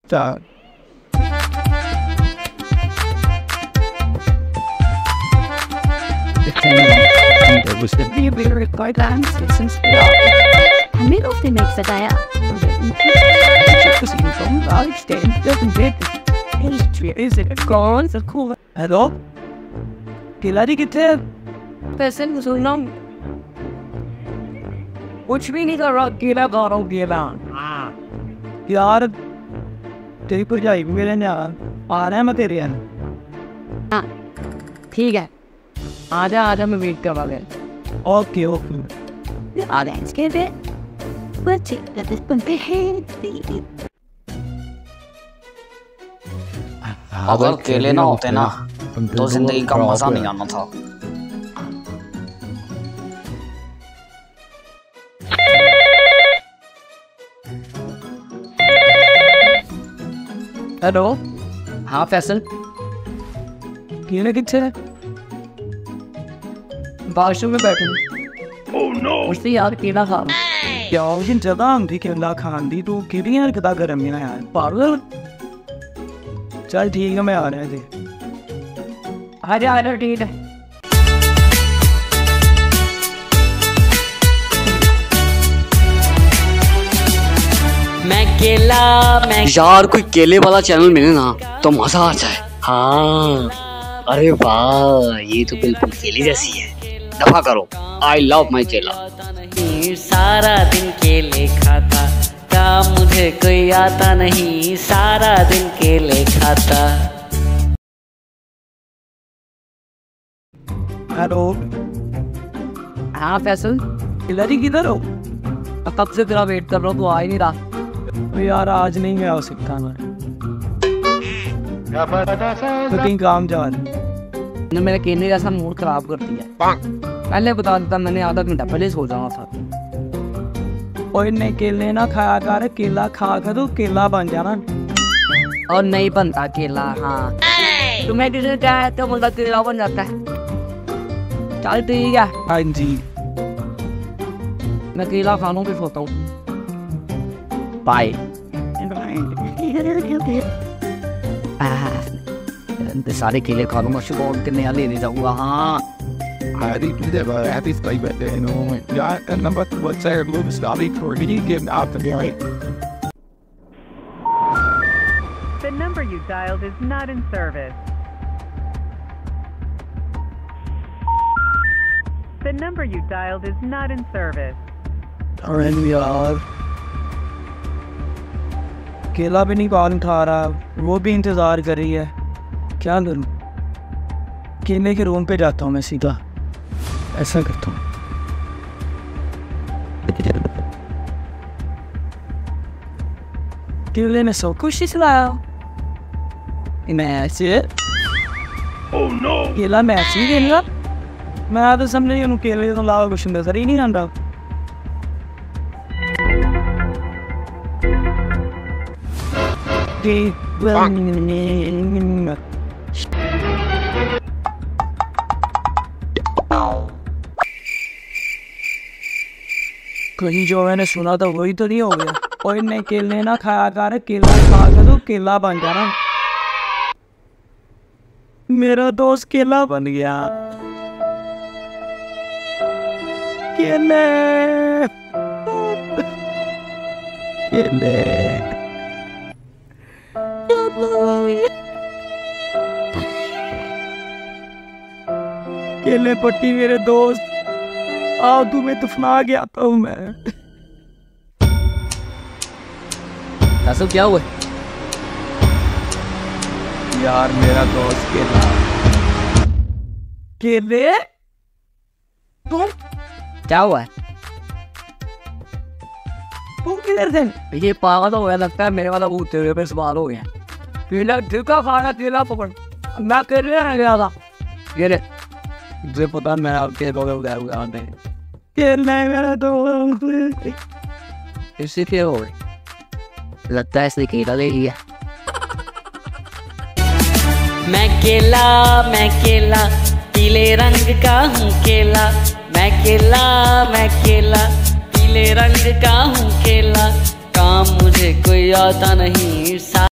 Start. There was the beer by dance since हमें उसने make सताया कौन सा खूब हेलो केला जी कितने पैसे सुनना कुछ भी नहीं कर रहा केला खा रहा हूँ केला यार तेरी भरजाई भी मेरे यहाँ आ रहा है मैं तेरे यहाँ हाँ ठीक है आजा मैं वेट करवा ले ओके ओके आजा इसके लिए बच्चे लगे बनते हैं अगर केले ना होते ना तो जिंदगी का मजा नहीं आना था। हेलो हाँ फैसल केले कितने बाथरूम में बैठे उससे यार केला खा क्या उस जगह आंधी केला खान दी तू कि यार कितना गर्म है यार पागल चल ठीक है मैं आ रहा है आजा ठीक है मैं यार कोई केले वाला चैनल मिले ना तो मजा आ जाए। हाँ अरे वाह ये तो बिल्कुल केले जैसी है। दफा करो आई लव माई केला। सारा दिन केले खाता का मुझे कोई आता नहीं सारा दिन केले खाता। हेलो हाँ फैसल केला जी किधर हो कब से तेरा वेट कर रहा हूँ तो आ ही नहीं रहा यार आज नहीं मैं आ सकता मैं तो कहीं काम जा रहा ने मेरे केले जैसा मूड खराब कर दिया। पहले बता देता मैंने आधा घंटा पहले सो जाना था। और नहीं केले ना खाया कर केला खा कर तो केला बन जाना और नहीं बनता केला। हाँ तुम्हें किसी क्या है तो मुझे केला बन जाता है। चल ठीक है हाँ जी मैं केला खानों पे सोता हूँ। बाय सारे केले खा लूंगा शुगर के नया लेने जाऊंगा। हाँ Hari never had this like that, you know. Yeah, and number what's there? Move stopping for me getting out the right. The number you dialed is not in service. The number you dialed is not in service. Alright, we are. केला भी नहीं call उठा रहा वो भी इंतज़ार कर रही है क्या करूं केले के रूम पे जाता हूँ मैं सीधा ऐसा करता हूँ केले में सब कुछ ही लाया मैं ऐसे केला मैं ऐसे ही देगा मैं तो समझ नहीं केले तो लावा कुछ नजर ही नहीं आ रहा। कहीं जो मैंने सुना था वही तो नहीं हो गया। और नहीं केले ना खाया कर केला खा कर तो केला बन जाना। मेरा दोस्त केला बन गया। केले केले केले पट्टी मेरे दोस्त आओ तुम्हें दफना गया था मैं। ऐसा क्या हुआ यार मेरा दोस्त केला केले क्या हुआ है तुम किधर थे ये पागल तो हुआ लगता है मेरे वाला भूते हुए पे सवाल हो गया। केला ढीका खाना केला पकड़ मैं केले आ गया था ये रे मुझे पता मैं आपके उधर केले मेरा दोस्त इससे क्या हो लगता है इसने केला ले लिया। मैं केला पीले रंग का हूँ केला। मैं केला पीले रंग का हूँ केला। काम मुझे कोई आता नहीं।